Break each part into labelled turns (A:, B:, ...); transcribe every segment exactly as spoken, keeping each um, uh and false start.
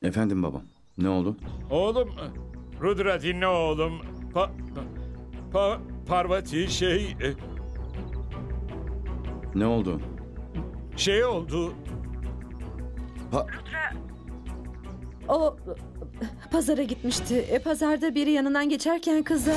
A: Efendim babam. Ne oldu?
B: Oğlum, Rudra dinle oğlum. Pa, pa, Parvati şey, e,
A: Ne oldu?
B: şey oldu.
A: Pa
C: O pazara gitmişti. E, pazarda biri yanından geçerken kıza...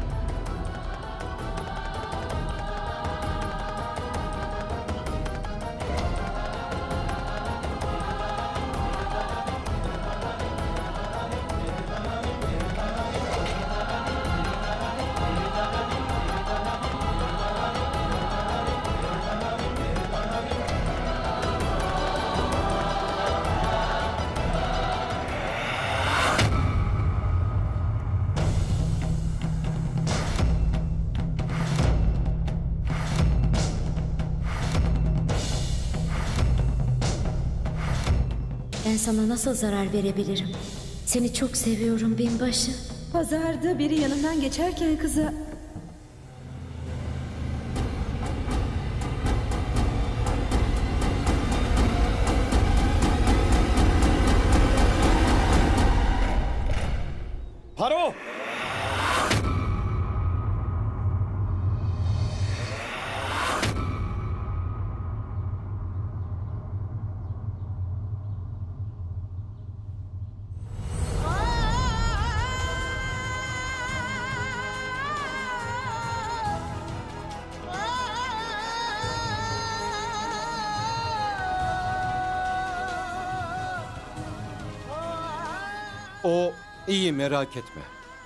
D: Ben sana nasıl zarar verebilirim? Seni çok seviyorum binbaşı.
C: Pazarda biri yanından geçerken kıza...
A: Paro!
E: O iyi, merak etme.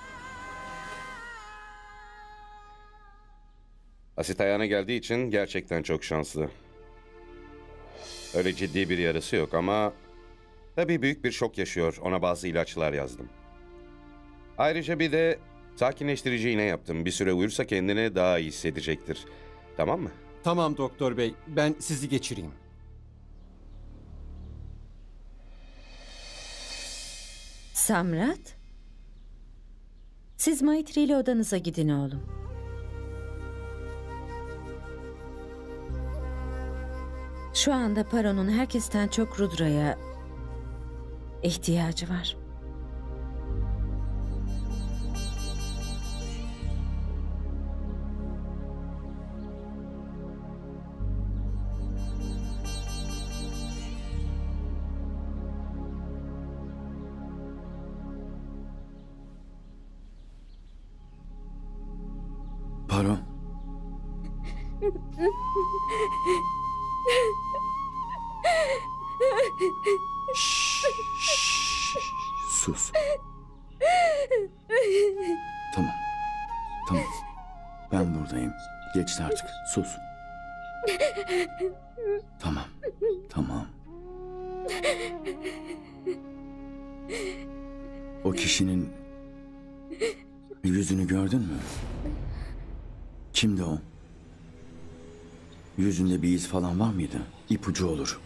F: Asit ayağına geldiği için gerçekten çok şanslı. Öyle ciddi bir yarası yok ama tabii büyük bir şok yaşıyor. Ona bazı ilaçlar yazdım. Ayrıca bir de sakinleştirici iğne yaptım. Bir süre uyursa kendini daha iyi hissedecektir. Tamam mı?
E: Tamam doktor bey, ben sizi geçireyim.
C: Samrat? Siz Maitri ile odanıza gidin oğlum. Şu anda Paro'nun herkesten çok Rudra'ya ihtiyacı var.
A: Paro. Şşş, şşş, sus. Tamam. Tamam. Ben buradayım. Geçti artık. Sus. Tamam. Tamam. O kişinin yüzünü gördün mü? Kimdi o? Yüzünde bir iz falan var mıydı? İpucu olur.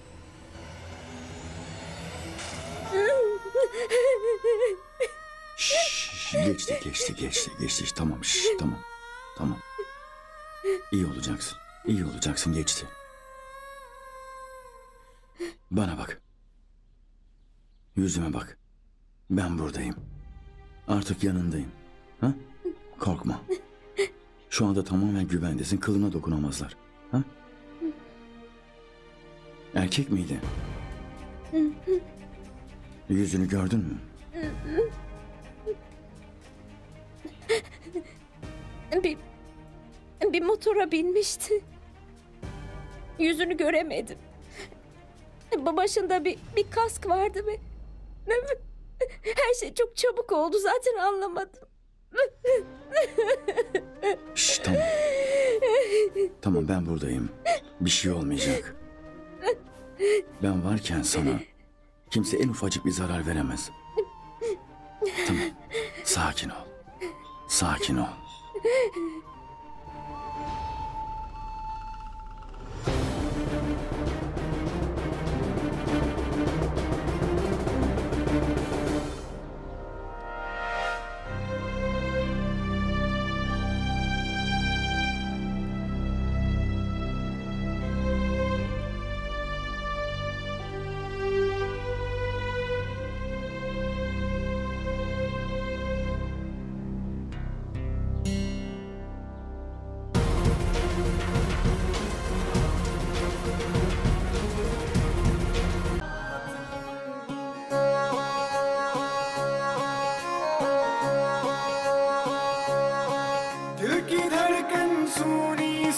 A: Şşş, geçti, geçti, geçti, geçti. Tamam, şşş, tamam, tamam. İyi olacaksın, iyi olacaksın, geçti. Bana bak. Yüzüme bak. Ben buradayım. Artık yanındayım. Ha? Korkma. Şu anda tamamen güvendesin. Kılına dokunamazlar. Ha? Erkek miydi? Yüzünü gördün mü?
D: Bir, bir motora binmişti. Yüzünü göremedim. Başında bir, bir kask vardı ve her şey çok çabuk oldu, zaten anlamadım.
A: Şşş, tamam. Tamam, ben buradayım. Bir şey olmayacak. Ben varken sana kimse en ufacık bir zarar veremez. Tamam. Sakin ol. Sakin ol.